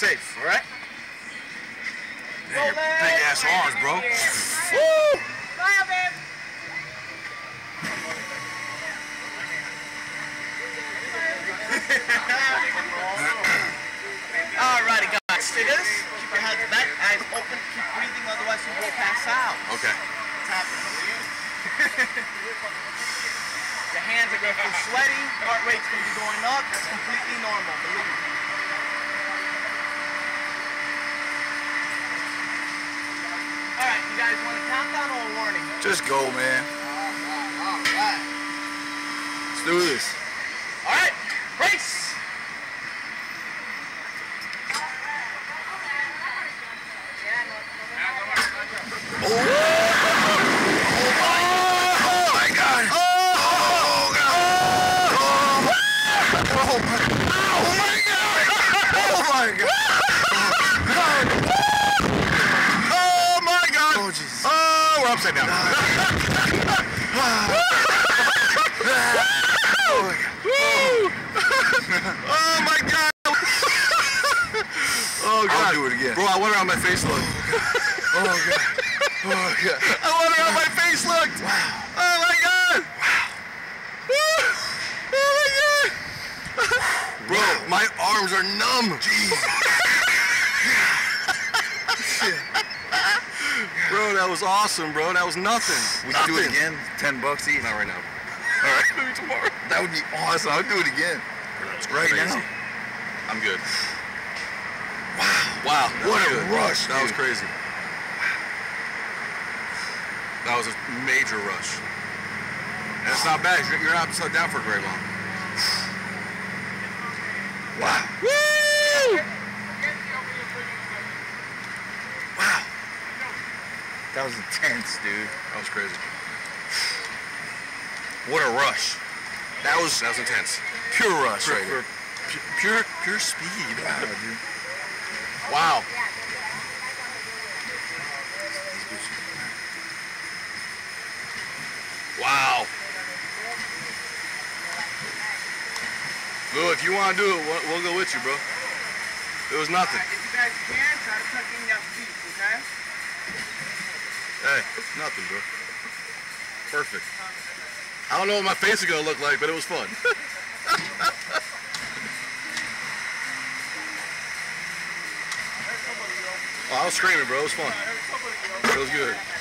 safe, all right? Big ass arms, bro. Woo! Smile, babe. Alrighty, guys. Stay this. Keep your heads back, eyes open. Keep breathing, otherwise you will pass out. Okay. What's happening? Your hands are going to feel sweaty. Heart rate's going to be going up. That's completely normal, believe me. Alright, you guys want a countdown or a warning? Just go, man. Alright. Let's do this. Alright, race! Oh my God! Oh God! Oh my God! Oh my God! Oh my God! Oh Jesus! Oh, we're upside down. Oh my God! Oh God! I'll do it again, bro. I wonder how my face looked. Oh God! Oh God! I wonder how my face looked. Wow! Oh my God! Wow! Oh my God! Bro, my arms are numb. Jeez. Bro, that was awesome, bro. That was nothing. We can do it again. $10 each. Not right now. All right, maybe tomorrow. That would be awesome. I'll do it again. That's Right crazy. now. I'm good. Wow. Wow. What a Good. rush, That was dude. crazy. That was a major rush. And it's not bad. You're not upside down for very long. Wow. Woo! Wow. That was intense, dude. That was crazy. What a rush. That was intense. Pure rush right here. Pure speed. Wow, dude. Wow. Wow. Lou, if you want to do it, we'll go with you, bro. It was nothing. If you guys can, try to tuck in your feet, okay? Hey, nothing, bro. Perfect. I don't know what my face is going to look like, but it was fun. Oh, I was screaming, bro. It was fun. It was good.